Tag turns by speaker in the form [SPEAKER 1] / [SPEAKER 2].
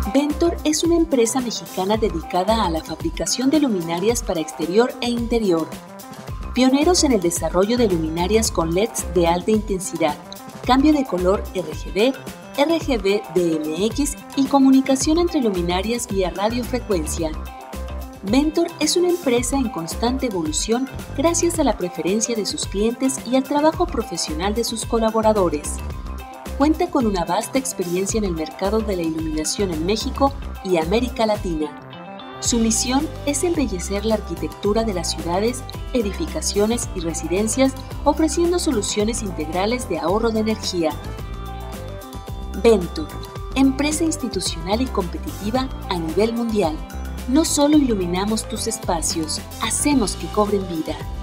[SPEAKER 1] Ventor es una empresa mexicana dedicada a la fabricación de luminarias para exterior e interior. Pioneros en el desarrollo de luminarias con LEDs de alta intensidad, cambio de color RGB, RGB DMX y comunicación entre luminarias vía radiofrecuencia. Ventor es una empresa en constante evolución gracias a la preferencia de sus clientes y al trabajo profesional de sus colaboradores. Cuenta con una vasta experiencia en el mercado de la iluminación en México y América Latina. Su misión es embellecer la arquitectura de las ciudades, edificaciones y residencias, ofreciendo soluciones integrales de ahorro de energía. Ventor, empresa institucional y competitiva a nivel mundial. No solo iluminamos tus espacios, hacemos que cobren vida.